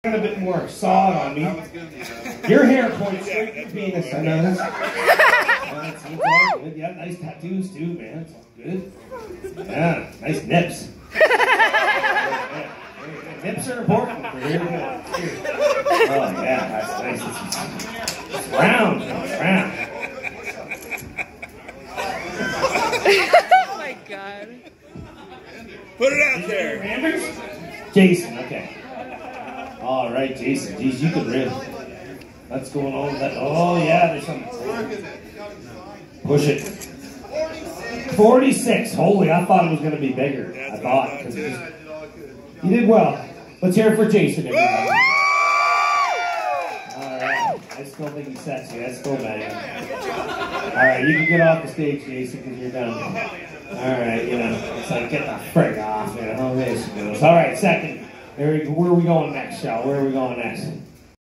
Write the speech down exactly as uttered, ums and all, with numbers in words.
Got a bit more sod on me. Your hair points straight to penis, I know this. That seems all good. Yeah, nice tattoos too, man. It's all good. Yeah, nice nips. Yeah, nips are important for here. Oh yeah, that's nice. It's, it's round, it's round. Oh my god. Put it out there. Randers? Jason, okay. All right, Jason. Geez, you could rip. What's going on with that? Oh, yeah, there's something. Push it. forty-six. Holy, I thought it was going to be bigger. I thought. Cause it just, you did well. Let's hear it for Jason, everybody. All right. I still think he's sexy. That's still bad. All right, you can get off the stage, Jason, because you're done. All right, you know, it's like, get the frick off, you know. There she goes. All right, second. There we go. Where are we going next, y'all? Where are we going next?